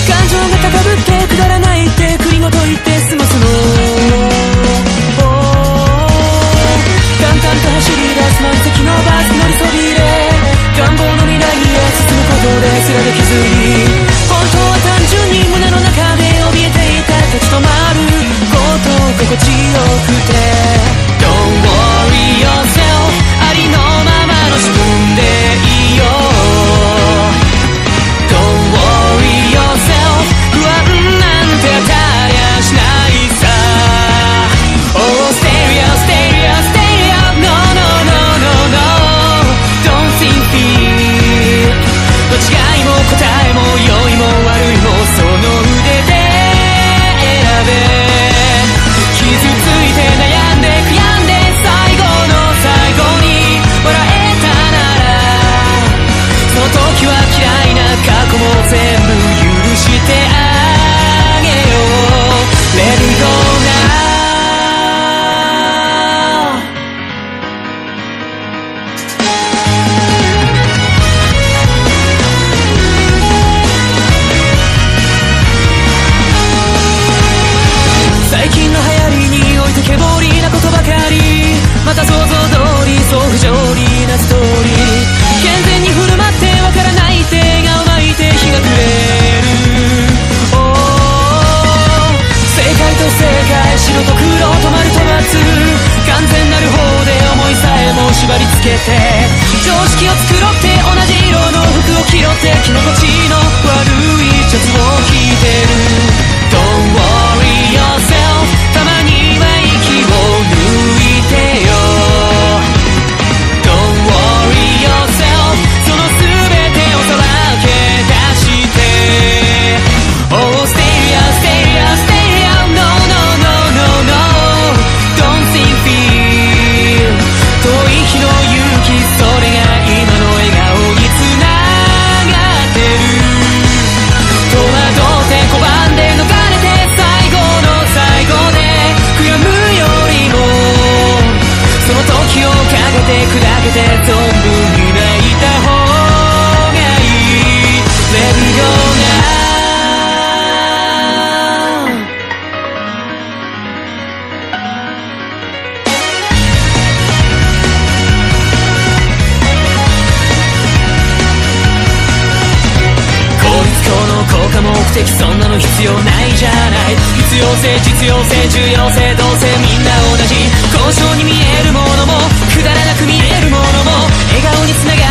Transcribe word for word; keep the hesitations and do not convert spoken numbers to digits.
感情が高ぶってくだらないって繰りごと言って済ますの。淡々と走り出す満席のバス乗りそびれ、願望の未来へ進むことですらできずに、本当は単純に胸の中で怯えていた立ち止まること心地よくて Don't worry yourself ありのままの自分でいいよ Don't worry yourself 不安なんて当たりゃしないさ Oh stereo stereo stereo no no no no no Don't think feel どっちがいも答えも良いも悪いもその腕で選べ傷ついて悩んで悔やんで最後の最後に笑えたならその時は嫌いな過去も全部許してあげよう Let it go now最近の流行りに置いてけぼりなことばかりまた想像通りそう不条理なストーリー健全に振る舞ってわからないって笑顔巻いて日が暮れる oh 正解と正解白と黒止まると待つ完全なる方で思いさえも縛り付けて常識を作ろうって同じ色の服を着ろって気の持ちの悪いジャズを聴いてる Don't worry yourself たまには息を抜いてよ Don't worry yourself その全てをさらけ出して Oh stereo stereo stereo no no no no no Don't think feel 遠い日の勇気それが今の笑顔につながってる戸惑って拒んで逃れて最後の最後で悔やむよりもその時をかけて砕けて存分に泣いた方がいい Let it go now 効率化の効果目的そんなの必要ないじゃない必要性実用性重要性どうせみんな同じ交渉に見えるものもくだらなく見えるものも笑顔につなが